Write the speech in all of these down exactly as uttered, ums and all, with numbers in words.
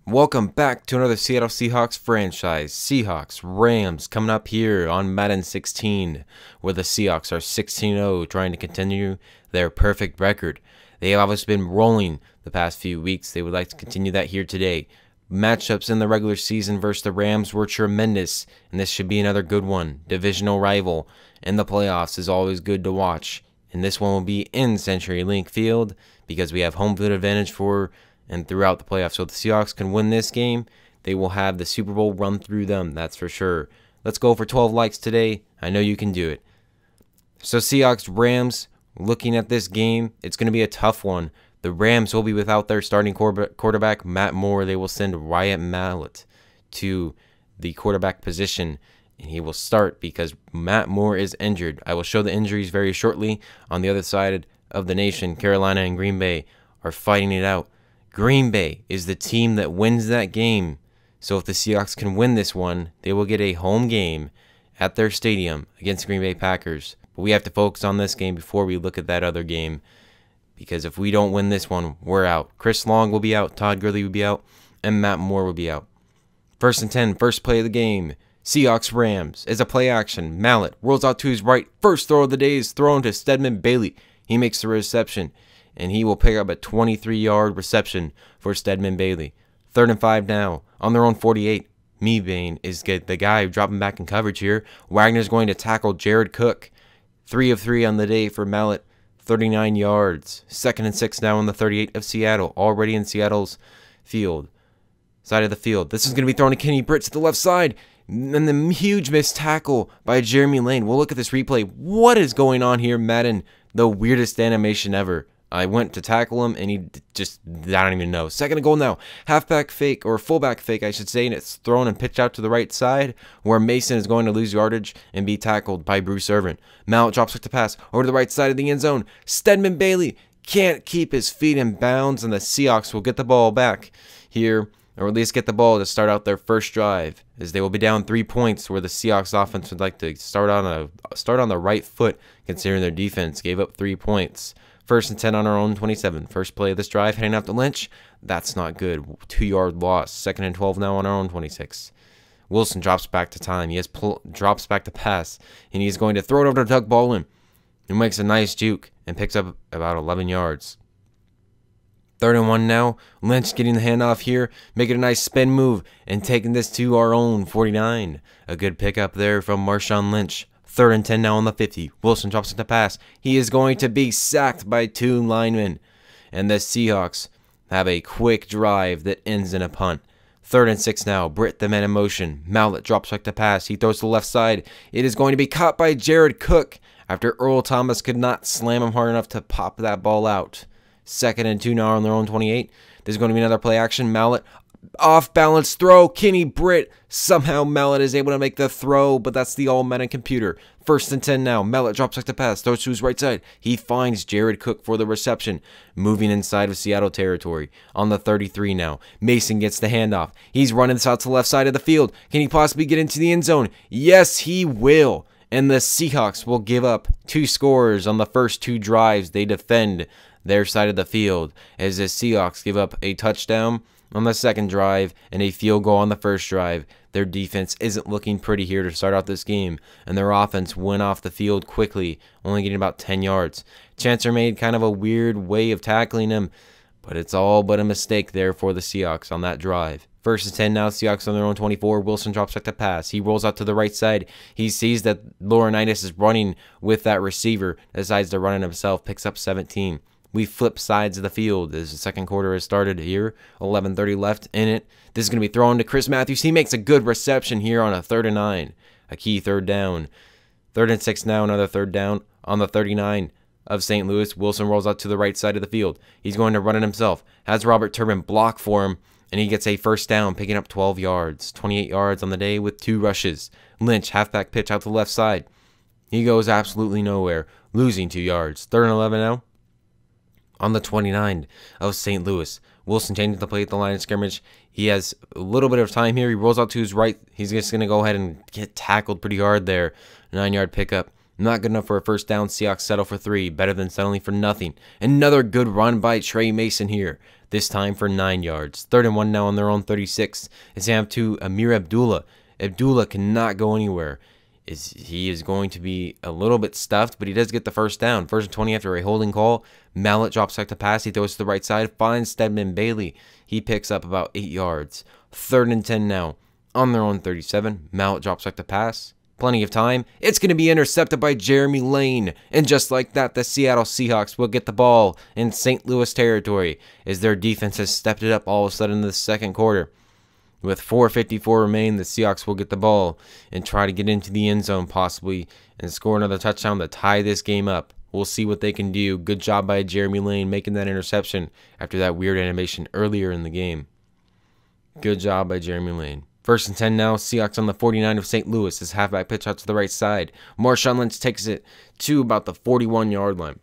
Welcome back to another Seattle Seahawks franchise. Seahawks, Rams coming up here on Madden sixteen, where the Seahawks are sixteen and oh, trying to continue their perfect record. They have obviously been rolling the past few weeks. They would like to continue that here today. Matchups in the regular season versus the Rams were tremendous, and this should be another good one. Divisional rival in the playoffs is always good to watch, and this one will be in CenturyLink Field because we have home field advantage for and throughout the playoffs. So if the Seahawks can win this game, they will have the Super Bowl run through them, that's for sure. Let's go for twelve likes today. I know you can do it. So Seahawks, Rams, looking at this game, it's going to be a tough one. The Rams will be without their starting quarterback, Matt Moore. They will send Wyatt Mallett to the quarterback position, and he will start because Matt Moore is injured. I will show the injuries very shortly. On the other side of the nation, Carolina and Green Bay are fighting it out. Green Bay is the team that wins that game. So if the Seahawks can win this one, they will get a home game at their stadium against the Green Bay Packers. But we have to focus on this game before we look at that other game, because if we don't win this one, we're out. Chris Long will be out, Todd Gurley will be out, and Matt Moore will be out. First and ten, first play of the game. Seahawks Rams is a play action. Mallett rolls out to his right. First throw of the day is thrown to Stedman Bailey. He makes the reception, and he will pick up a twenty-three yard reception for Stedman Bailey. Third and five now on their own forty-eight. Meebane is the guy dropping back in coverage here. Wagner's going to tackle Jared Cook. Three of three on the day for Mallett. thirty-nine yards. Second and six now on the thirty-eight of Seattle. Already in Seattle's field. Side of the field. This is going to be thrown to Kenny Britt to the left side. And the huge missed tackle by Jeremy Lane. We'll look at this replay. What is going on here, Madden? The weirdest animation ever. I went to tackle him, and he just, I don't even know. Second and goal now. Halfback fake, or fullback fake, I should say, and it's thrown and pitched out to the right side, where Mason is going to lose yardage and be tackled by Bruce Irvin. Mallett drops back to pass over to the right side of the end zone. Stedman Bailey can't keep his feet in bounds, and the Seahawks will get the ball back here, or at least get the ball to start out their first drive, as they will be down three points, where the Seahawks offense would like to start on a start on the right foot, considering their defense gave up three points. First and ten on our own twenty-seven. First play of this drive, heading out to Lynch. That's not good. Two-yard loss. Second and twelve now on our own twenty-six. Wilson drops back to time. He has pull, drops back to pass, and he's going to throw it over to Doug Baldwin, who makes a nice juke and picks up about eleven yards. Third and one now. Lynch getting the handoff here, making a nice spin move, and taking this to our own forty-nine. A good pickup there from Marshawn Lynch. Third and ten now on the fifty. Wilson drops it to pass. He is going to be sacked by two linemen. And the Seahawks have a quick drive that ends in a punt. Third and six now. Britt the man in motion. Mallett drops back to pass. He throws to the left side. It is going to be caught by Jared Cook after Earl Thomas could not slam him hard enough to pop that ball out. Second and two now on their own twenty-eight. There's going to be another play action. Mallett. Off balance throw. Kenny Britt. Somehow Mallett is able to make the throw, but that's the all Madden computer. First and ten now. Mallett drops back to pass. Throws to his right side. He finds Jared Cook for the reception. Moving inside of Seattle territory. On the thirty-three now. Mason gets the handoff. He's running this out to the left side of the field. Can he possibly get into the end zone? Yes, he will. And the Seahawks will give up two scores on the first two drives they defend their side of the field, as the Seahawks give up a touchdown on the second drive and a field goal on the first drive. Their defense isn't looking pretty here to start out this game, and their offense went off the field quickly, only getting about ten yards. Chancer made kind of a weird way of tackling him, but it's all but a mistake there for the Seahawks on that drive. First and ten now, Seahawks on their own twenty-four. Wilson drops back to pass. He rolls out to the right side. He sees that Laurinaitis is running with that receiver, decides to run it himself, picks up seventeen. We flip sides of the field as the second quarter has started here. eleven thirty left in it. This is going to be thrown to Chris Matthews. He makes a good reception here on a third and nine. A key third down. Third and six now, another third down on the thirty-nine of Saint Louis. Wilson rolls out to the right side of the field. He's going to run it himself. Has Robert Turbin block for him, and he gets a first down, picking up twelve yards. twenty-eight yards on the day with two rushes. Lynch, halfback pitch out to the left side. He goes absolutely nowhere, losing two yards. Third and eleven now. On the twenty-nine of Saint Louis. Wilson changes the play at the line of scrimmage. He has a little bit of time here. He rolls out to his right. He's just going to go ahead and get tackled pretty hard there. Nine-yard pickup. Not good enough for a first down. Seahawks settle for three. Better than settling for nothing. Another good run by Trey Mason here. This time for nine yards. Third and one now on their own thirty-six. It's hand to Amir Abdullah. Abdullah cannot go anywhere. Is He is going to be a little bit stuffed, but he does get the first down. First and twenty after a holding call. Mallet drops back to pass. He throws to the right side. Finds Stedman Bailey. He picks up about eight yards. Third and ten now on their own thirty-seven. Mallet drops back to pass. Plenty of time. It's going to be intercepted by Jeremy Lane. And just like that, the Seattle Seahawks will get the ball in Saint Louis territory as their defense has stepped it up all of a sudden in the second quarter. With four fifty-four remaining, the Seahawks will get the ball and try to get into the end zone possibly and score another touchdown to tie this game up. We'll see what they can do. Good job by Jeremy Lane making that interception after that weird animation earlier in the game. Good job by Jeremy Lane. First and ten now, Seahawks on the forty-nine of Saint Louis. This halfback pitch out to the right side. Marshawn Lynch takes it to about the forty-one yard line.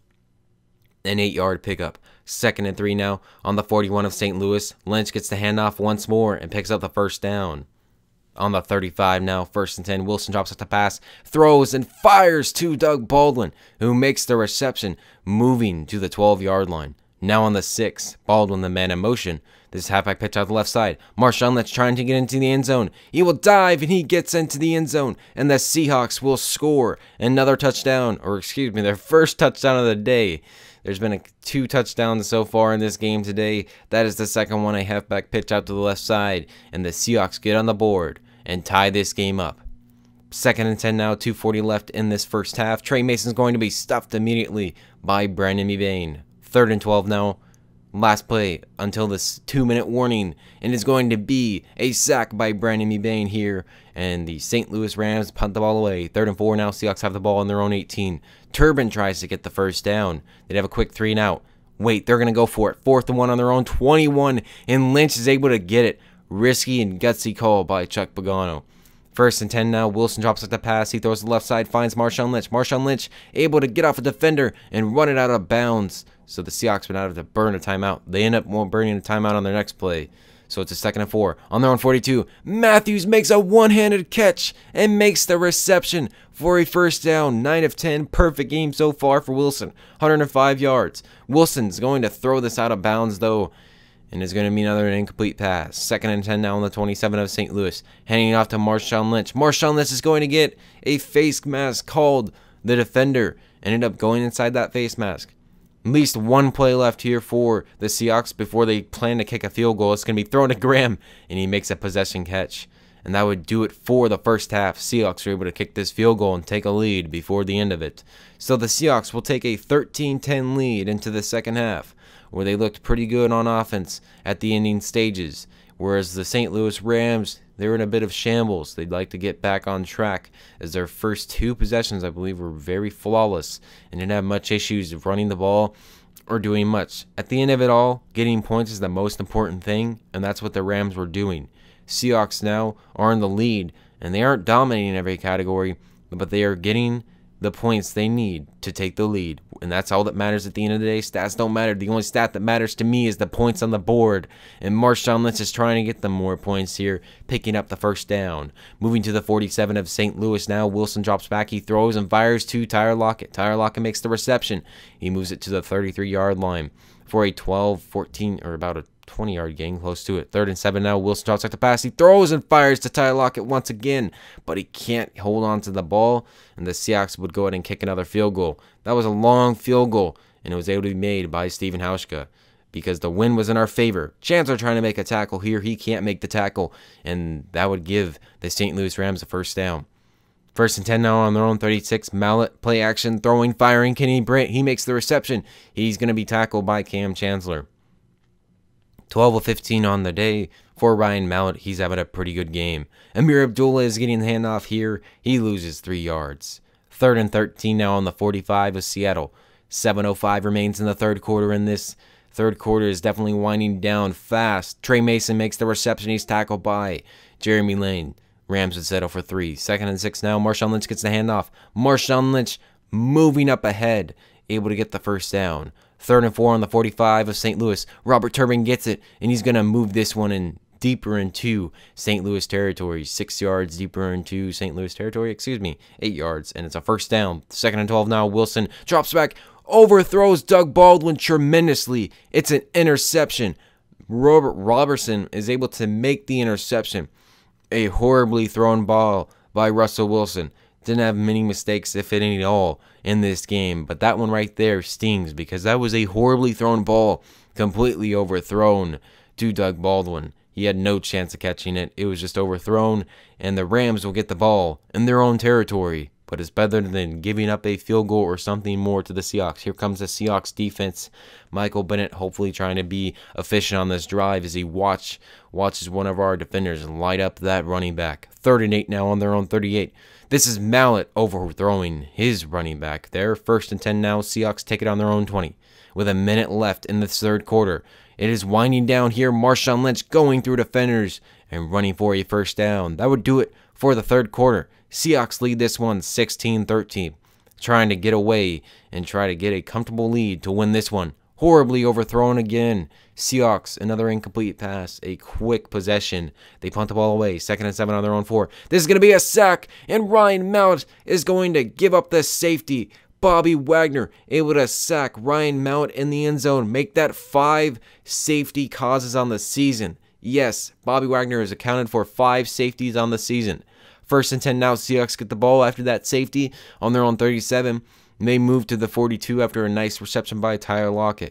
An eight yard pickup. Second and three now on the forty-one of Saint Louis. Lynch gets the handoff once more and picks up the first down. On the thirty-five now, first and ten. Wilson drops off the pass, throws and fires to Doug Baldwin, who makes the reception, moving to the twelve yard line. Now on the six, Baldwin the man in motion. This halfback pitch out the left side. Marshawn Lynch trying to get into the end zone. He will dive and he gets into the end zone. And the Seahawks will score another touchdown, or excuse me, their first touchdown of the day. There's been a, two touchdowns so far in this game today. That is the second one, a halfback pitch out to the left side. And the Seahawks get on the board and tie this game up. Second and ten now, two forty left in this first half. Trey Mason's going to be stuffed immediately by Brandon Mebane. Third and twelve now. Last play until this two-minute warning, and it's going to be a sack by Brandon Mebane here, and the Saint Louis Rams punt the ball away. Third and four now, Seahawks have the ball on their own eighteen. Turbin tries to get the first down. They'd have a quick three and out. Wait, they're going to go for it. Fourth and one on their own twenty-one, and Lynch is able to get it. Risky and gutsy call by Chuck Pagano. First and ten now, Wilson drops at the pass. He throws to the left side, finds Marshawn Lynch. Marshawn Lynch able to get off a defender and run it out of bounds. So the Seahawks been out of to burn a timeout. They end up burning a timeout on their next play. So it's a second and four. On their own forty-two, Matthews makes a one-handed catch and makes the reception for a first down. nine of ten. Perfect game so far for Wilson. one hundred five yards. Wilson's going to throw this out of bounds, though, and it's going to be another incomplete pass. Second and ten now on the twenty-seven of Saint Louis. Handing it off to Marshawn Lynch. Marshawn Lynch is going to get a face mask called. The defender ended up going inside that face mask. At least one play left here for the Seahawks before they plan to kick a field goal. It's going to be thrown to Graham, and he makes a possession catch. And that would do it for the first half. Seahawks were able to kick this field goal and take a lead before the end of it. So the Seahawks will take a thirteen ten lead into the second half, where they looked pretty good on offense at the ending stages. Whereas the Saint Louis Rams, they were in a bit of shambles. They'd like to get back on track, as their first two possessions, I believe, were very flawless and didn't have much issues of running the ball or doing much. At the end of it all, getting points is the most important thing, and that's what the Rams were doing. Seahawks now are in the lead, and they aren't dominating every category, but they are getting the points they need to take the lead, and that's all that matters at the end of the day. Stats don't matter. The only stat that matters to me is the points on the board, and Marshawn Lynch is trying to get them more points here, picking up the first down. Moving to the forty-seven of Saint Louis now. Wilson drops back. He throws and fires to Tyler Lockett. Tyler Lockett makes the reception. He moves it to the thirty-three yard line for a twelve, fourteen, or about a twenty yard gain, close to it. Third and seven now. Wilson drops back the pass. He throws and fires to Tyler Lockett once again, but he can't hold on to the ball, and the Seahawks would go ahead and kick another field goal. That was a long field goal, and it was able to be made by Stephen Hauschka because the win was in our favor. Chandler trying to make a tackle here. He can't make the tackle, and that would give the Saint Louis Rams a first down. First and ten now on their own thirty-six. Mallet, play action, throwing, firing. Kenny Brent, he makes the reception. He's going to be tackled by Cam Chancellor. twelve of fifteen on the day for Ryan Mallett. He's having a pretty good game. Amir Abdullah is getting the handoff here. He loses three yards. Third and thirteen now on the forty-five of Seattle. seven oh five remains in the third quarter, and this third quarter is definitely winding down fast. Trey Mason makes the reception. He's tackled by Jeremy Lane. Rams would settle for three. Second and six now. Marshawn Lynch gets the handoff. Marshawn Lynch moving up ahead, able to get the first down. Third and four on the forty-five of Saint Louis. Robert Turbin gets it, and he's going to move this one and deeper into Saint Louis territory. Six yards deeper into Saint Louis territory. Excuse me, eight yards. And it's a first down. Second and twelve now. Wilson drops back, overthrows Doug Baldwin tremendously. It's an interception. Robert Robertson is able to make the interception. A horribly thrown ball by Russell Wilson. Didn't have many mistakes, if any at all, in this game. But that one right there stings because that was a horribly thrown ball, completely overthrown to Doug Baldwin. He had no chance of catching it. It was just overthrown, and the Rams will get the ball in their own territory. But it's better than giving up a field goal or something more to the Seahawks. Here comes the Seahawks defense. Michael Bennett hopefully trying to be efficient on this drive as he watch watches one of our defenders light up that running back. Third and eight now on their own thirty-eight. This is Mallett overthrowing his running back there. First and ten now. Seahawks take it on their own twenty. With a minute left in the third quarter. It is winding down here. Marshawn Lynch going through defenders and running for a first down. That would do it for the third quarter. Seahawks lead this one sixteen thirteen. Trying to get away and try to get a comfortable lead to win this one. Horribly overthrown again. Seahawks, another incomplete pass. A quick possession. They punt the ball away. Second and seven on their own four. This is going to be a sack. And Ryan Mallett is going to give up the safety. Bobby Wagner able to sack Ryan Mallett in the end zone. Make that five safety causes on the season. Yes, Bobby Wagner has accounted for five safeties on the season. First and ten now. Seahawks get the ball after that safety on their own thirty-seven. They move to the forty-two after a nice reception by Tyler Lockett.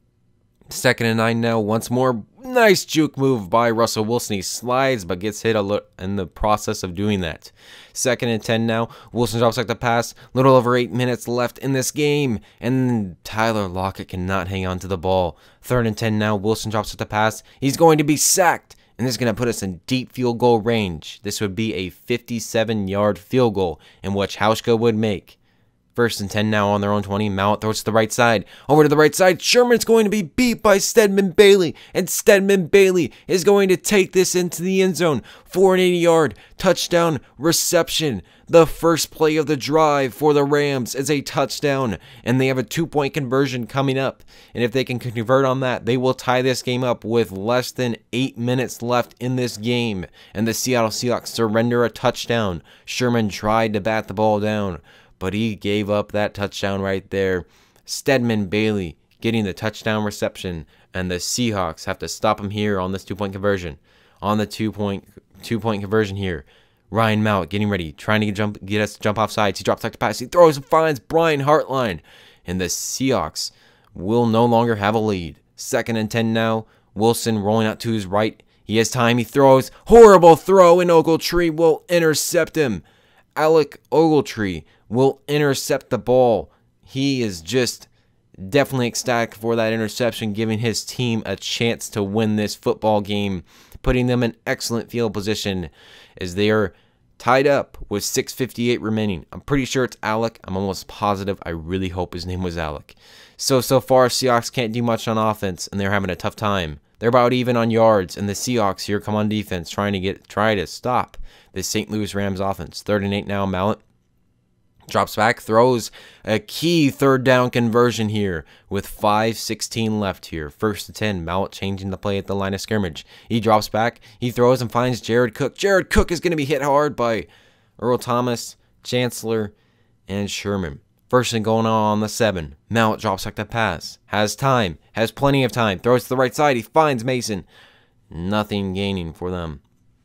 Second and nine now. Once more, nice juke move by Russell Wilson. He slides but gets hit a little in the process of doing that. Second and ten now. Wilson drops back the pass. Little over eight minutes left in this game. And Tyler Lockett cannot hang on to the ball. Third and ten now. Wilson drops back the pass. He's going to be sacked. And this is going to put us in deep field goal range. This would be a fifty-seven yard field goal in which Hauschka would make. First and ten now on their own twenty. Mallett throws to the right side. Over to the right side. Sherman's going to be beat by Stedman Bailey. And Stedman Bailey is going to take this into the end zone. four and eighty yard touchdown reception. The first play of the drive for the Rams is a touchdown. And they have a two-point conversion coming up. And if they can convert on that, they will tie this game up with less than eight minutes left in this game. And the Seattle Seahawks surrender a touchdown. Sherman tried to bat the ball down, but he gave up that touchdown right there. Stedman Bailey getting the touchdown reception, and the Seahawks have to stop him here on this two-point conversion. On the two-point two-point conversion here, Ryan Mallett getting ready, trying to get, jump, get us to jump off sides. He drops back to pass. He throws and finds Brian Hartline, and the Seahawks will no longer have a lead. Second and ten now. Wilson rolling out to his right. He has time. He throws. Horrible throw, and Ogletree will intercept him. Alec Ogletree will intercept the ball. He is just definitely ecstatic for that interception, giving his team a chance to win this football game, putting them in excellent field position as they are tied up with six fifty-eight remaining. I'm pretty sure it's Alec. I'm almost positive. I really hope his name was Alec. So, so far, Seahawks can't do much on offense, and they're having a tough time. They're about even on yards, and the Seahawks here come on defense, trying to get try to stop the Saint Louis Rams offense. Third and eight now. Mallett drops back, throws a key third down conversion here with five sixteen left here. First and ten. Mallett changing the play at the line of scrimmage. He drops back. He throws and finds Jared Cook. Jared Cook is going to be hit hard by Earl Thomas, Chancellor, and Sherman. First and going on the seven. Mallett drops back the pass. Has time. Has plenty of time. Throws to the right side. He finds Mason. Nothing gaining for them.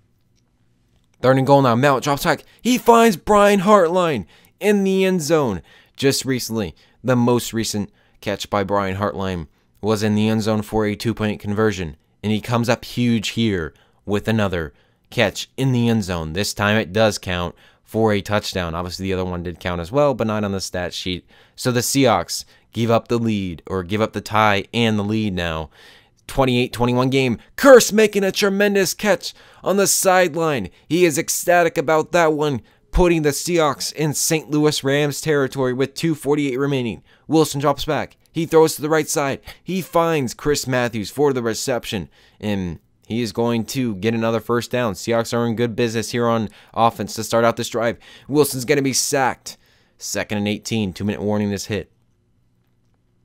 Third and goal now. Mallett drops back. He finds Brian Hartline in the end zone. Just recently, the most recent catch by Brian Hartline was in the end zone for a two-point conversion. And he comes up huge here with another catch in the end zone. This time it does count for a touchdown. Obviously, the other one did count as well, but not on the stat sheet. So the Seahawks give up the lead, or give up the tie and the lead now. twenty-eight twenty-one game. Curse making a tremendous catch on the sideline. He is ecstatic about that one, putting the Seahawks in Saint Louis Rams territory with two forty-eight remaining. Wilson drops back. He throws to the right side. He finds Chris Matthews for the reception, and he is going to get another first down. Seahawks are in good business here on offense to start out this drive. Wilson's going to be sacked. Second and eighteen. Two-minute warning this hit.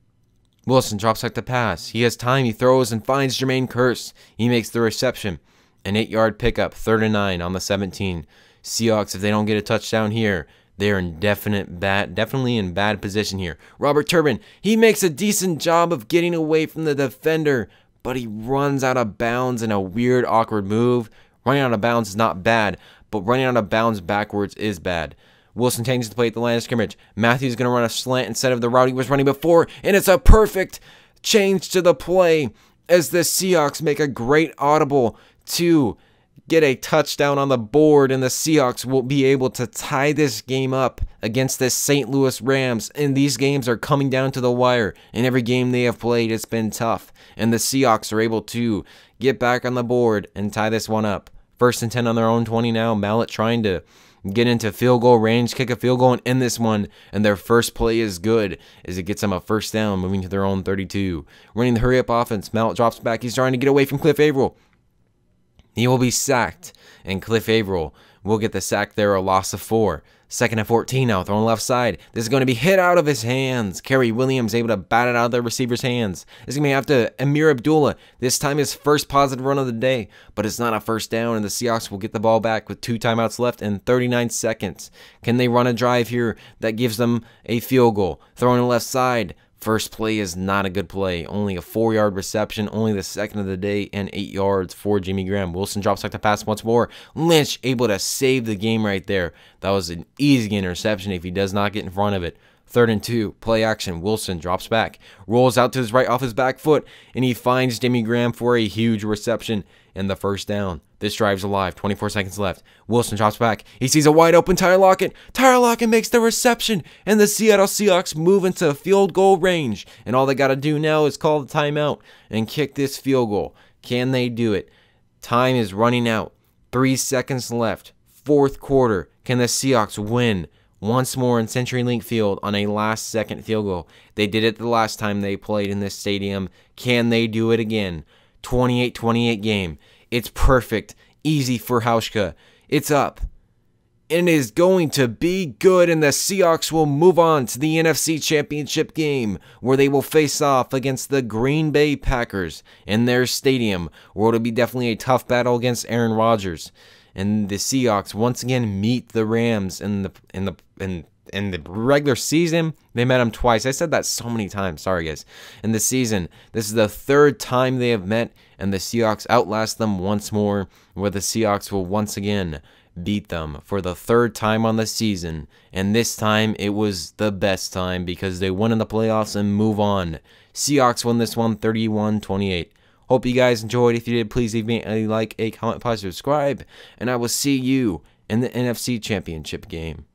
Wilson drops back the pass. He has time. He throws and finds Jermaine Kearse. He makes the reception. An eight-yard pickup, third and nine on the seventeen. Seahawks, if they don't get a touchdown here, they're in definite bad, definitely in bad position here. Robert Turbin, he makes a decent job of getting away from the defender, but he runs out of bounds in a weird, awkward move. Running out of bounds is not bad, but running out of bounds backwards is bad. Wilson changes the play at the line of scrimmage. Matthews going to run a slant instead of the route he was running before, and it's a perfect change to the play as the Seahawks make a great audible to get a touchdown on the board, and the Seahawks will be able to tie this game up against the Saint Louis Rams. And these games are coming down to the wire, and every game they have played, it's been tough, and the Seahawks are able to get back on the board and tie this one up. First and ten on their own twenty now. Mallett trying to get into field goal range, kick a field goal, and end this one. And their first play is good as it gets them a first down, moving to their own thirty-two. Running the hurry-up offense. Mallett drops back. He's trying to get away from Cliff Averill. He will be sacked, and Cliff Averill will get the sack there, a loss of four. Second and fourteen now, throwing left side. This is going to be hit out of his hands. Kerry Williams able to bat it out of the receiver's hands. This is going to be after Amir Abdullah. This time his first positive run of the day, but it's not a first down, and the Seahawks will get the ball back with two timeouts left and thirty-nine seconds. Can they run a drive here that gives them a field goal? Throwing to the left side. First play is not a good play. Only a four-yard reception, only the second of the day, and eight yards for Jimmy Graham. Wilson drops back to pass once more. Lynch able to save the game right there. That was an easy interception if he does not get in front of it. Third and two, play action. Wilson drops back, rolls out to his right off his back foot, and he finds Jimmy Graham for a huge reception and the first down. This drive's alive. twenty-four seconds left. Wilson drops back. He sees a wide open Tyler Lockett. Tyler Lockett makes the reception, and the Seattle Seahawks move into field goal range. And all they got to do now is call the timeout and kick this field goal. Can they do it? Time is running out. Three seconds left. Fourth quarter. Can the Seahawks win once more in CenturyLink Field on a last-second field goal? They did it the last time they played in this stadium. Can they do it again? twenty-eight twenty-eight game. It's perfect. Easy for Hauschka. It's up. And it is going to be good, and the Seahawks will move on to the N F C Championship game, where they will face off against the Green Bay Packers in their stadium, where it'll be definitely a tough battle against Aaron Rodgers. And the Seahawks once again meet the Rams in the in the in in the regular season. They met them twice. I said that so many times. Sorry, guys. In the season, this is the third time they have met, and the Seahawks outlast them once more, where the Seahawks will once again beat them for the third time on the season. And this time, it was the best time because they won in the playoffs and move on. Seahawks won this one thirty-one twenty-eight. Hope you guys enjoyed. If you did, please leave me a like, a comment, pause, subscribe, and I will see you in the N F C Championship game.